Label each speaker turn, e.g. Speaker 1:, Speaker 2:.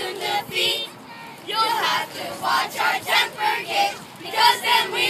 Speaker 1: soon defeat. You'll have to watch our temper gauge, because then we